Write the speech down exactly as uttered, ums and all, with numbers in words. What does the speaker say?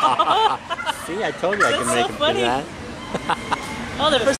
See, I told you I That's can make so him funny. do that. Oh, the